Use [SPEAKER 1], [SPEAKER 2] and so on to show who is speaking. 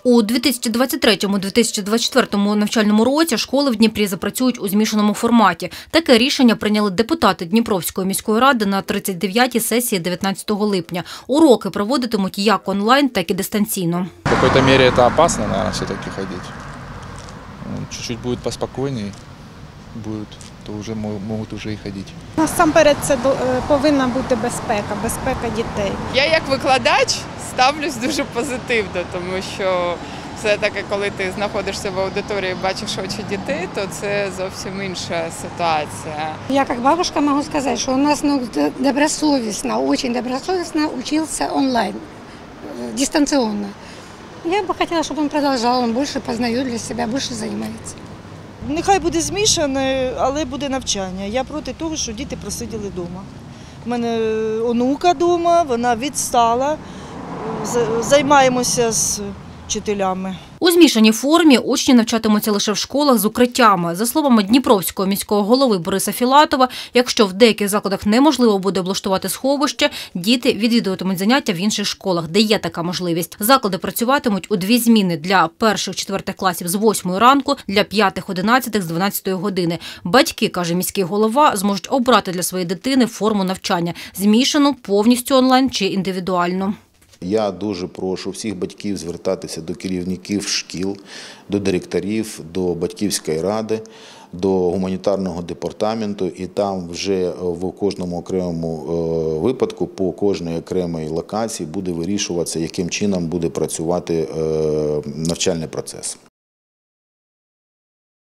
[SPEAKER 1] У 2023-2024 навчальному році школи в Дніпрі запрацюють у змішаному форматі. Таке рішення прийняли депутати Дніпровської міської ради на 39-й сесії 19 липня. Уроки проводитимуть як онлайн, так і дистанційно.
[SPEAKER 2] В какой-то мере это опасно, наверное, все-таки ходить. Чуть-чуть будет поспокойнее, то вже можуть уже і ходити.
[SPEAKER 3] Насамперед це повинна бути безпека дітей.
[SPEAKER 4] Я як викладач ставлюсь дуже позитивно, тому що все-таки, коли ти знаходишся в аудиторії і бачиш очі дітей, то це зовсім інша ситуація.
[SPEAKER 5] Я как бабушка могу сказать, что у нас добросовестно, очень добросовестно учился онлайн, дистанционно. Я бы хотела, чтобы он продолжал, он больше познает для себя, больше занимается.
[SPEAKER 6] Нехай буде змішане, але буде навчання. Я проти того, що діти просиділи вдома. У мене онука вдома, вона відстала, займаємося з вчителями.
[SPEAKER 1] У змішаній формі учні навчатимуться лише в школах з укриттями. За словами Дніпровського міського голови Бориса Філатова, якщо в деяких закладах неможливо буде облаштувати сховище, діти відвідуватимуть заняття в інших школах, де є така можливість. Заклади працюватимуть у дві зміни – для перших-четвертих класів з 8 ранку, для п'ятих-11 з 12 години. Батьки, каже міський голова, зможуть обрати для своєї дитини форму навчання – змішану, повністю онлайн чи індивідуальну.
[SPEAKER 7] Я дуже прошу всіх батьків звертатися до керівників шкіл, до директорів, до батьківської ради, до гуманітарного департаменту, і там вже в кожному окремому випадку, по кожній окремій локації буде вирішуватися, яким чином буде працювати навчальний процес.